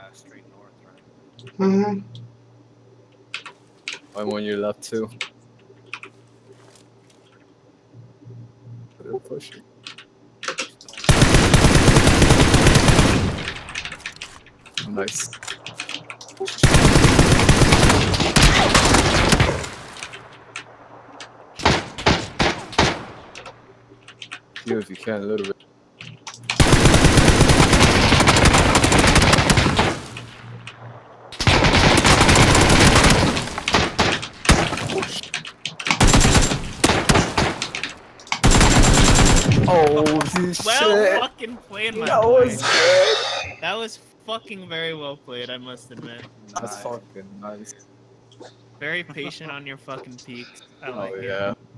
straight north, right? Mm-hmm. I'm on your left too. They're pushing. Nice. You if you can a little bit. Oh, shit. Well fucking played, my That boy. was good. That was fucking very well played, I must admit. That's fucking nice. Very patient on your fucking peaks. I Oh like it. yeah.